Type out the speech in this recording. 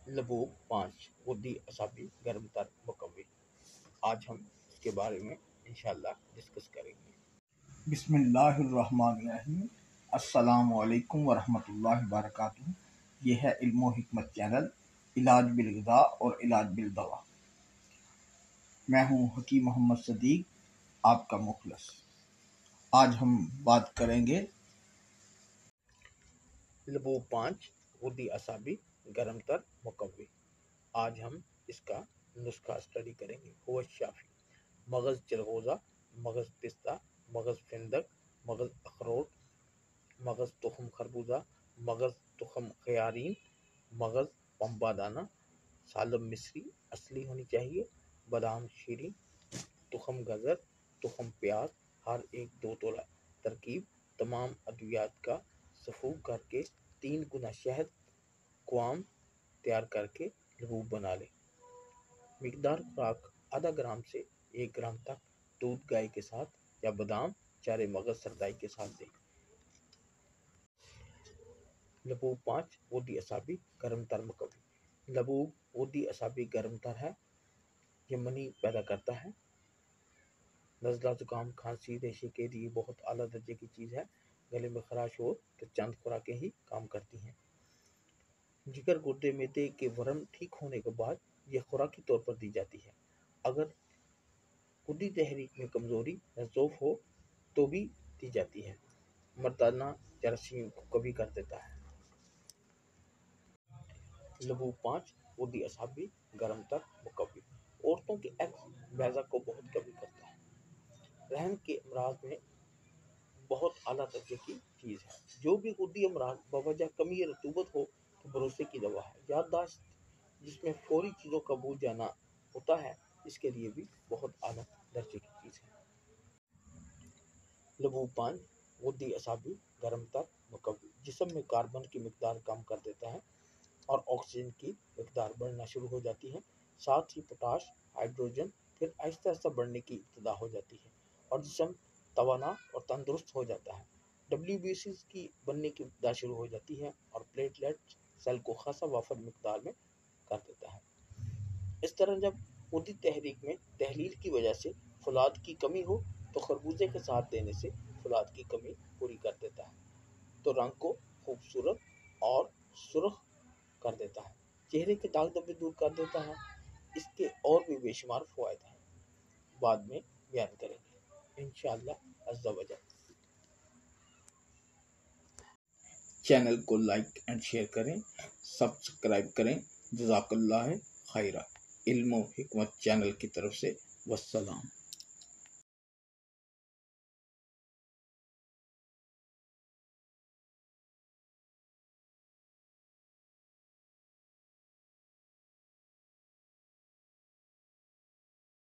لبوب 5 غدی اعصابی گرم تر مقوی۔ آج ہم اس کے بارے میں انشاءاللہ ڈسکس کریں گے۔ بسم اللہ الرحمن الرحیم۔ السلام علیکم ورحمۃ اللہ وبرکاتہ۔ یہ ہے علم و حکمت چینل، علاج بالغذا اور علاج بالدوا۔ میں ہوں حکیم محمد صدیق، آپ کا مخلص۔ آج ہم بات کریں گے لبوب 5 غدی اعصابی گرم تر مقوی۔ آج ہم اس کا نسخہ اسٹڈی کریں گے۔ هو الشافی: مغز چلغوزہ، مغز پستہ، مغز فندق، مغز اخروٹ، مغز تخم خربوزہ، مغز تخم خیارین، مغز پمپا دانہ، سالم مصری اصلی ہونی چاہیے، بادام شیریں، تخم گجر، تخم پیاز، ہر ایک 2 تولہ۔ ترکیب: تمام ادویات کا سفوک کر کے 3 گنا شہد قوام تیار کر کے لبوب بنا لیں۔ مقدار خوراک آدھا گرام سے 1 گرام تک دودھ گائے کے ساتھ یا بادام چارے مغز سردائی کے ساتھ دیں۔ لبوب 5 غدی اعصابی گرم تر مقوی۔ لبوب غدی اعصابی گرم تر ہے، یہ منی پیدا کرتا ہے۔ نزلہ زکام کھانسی ریشے کے لیے بہت اعلیٰ درجے کی چیز ہے۔ گلے میں خراش ہو تو چند خوراکیں ہی کام کرتی ہیں۔ جگر گردے معدے کے ورم ٹھیک ہونے کے بعد یہ خوراکی طور پر دی جاتی ہے۔ اگر غدی تحریک میں کمزوری یا ضعف ہو تو بھی دی جاتی ہے۔ مردانہ جراثیم کو کبھی کر دیتا ہے۔ لبوب 5 غدی اعصابی گرم تر مقوی۔ عورتوں کے ایکس بیضہ کو بہت کبھی کرتا ہے۔ رحم کے امراض میں بہت اعلیٰ درجے کی چیز ہے۔ جو بھی غدی امراض بوجہ کمی رطوبت ہو تو بھروسے کی دوا ہے۔ یادداشت جس میں فوری چیزوں کا بھول جانا ہوتا ہے، اس کے لیے بھی بہت اعلیٰ درجے کی چیز ہے۔ لبوب 5 غدی اعصابی گرم تر مقوی۔ جسم میں کاربن کی مقدار کم کر دیتا ہے اور آکسیجن کی مقدار بڑھنا شروع ہو جاتی ہے۔ ساتھ ہی پوٹاش، ہائیڈروجن پھر آہستہ آہستہ بڑھنے کی ابتدا ہو جاتی ہے اور جسم توانا اور تندرست ہو جاتا ہے۔ WBCs کی بننے کی ابتدا شروع ہو جاتی ہے اور پلیٹلیٹ سیل کو خاصا وافر مقدار میں کر دیتا ہے۔ اس طرح جب غدی تحریک میں تحلیل کی وجہ سے فولاد کی کمی ہو تو خربوزے کے ساتھ دینے سے فولاد کی کمی پوری کر دیتا ہے، تو رنگ کو خوبصورت اور سرخ کر دیتا ہے، چہرے کے داغ دھبے دور کر دیتا ہے۔ اس کے اور بھی بے شمار فوائد ہیں، بعد میں بیان کریں گے انشاءاللہ عز و جل۔ چینل کو لائک اینڈ شیئر کریں، سبسکرائب کریں۔ جزاک اللہ خیرہ۔ علم و حکمت چینل کی طرف سے والسلام۔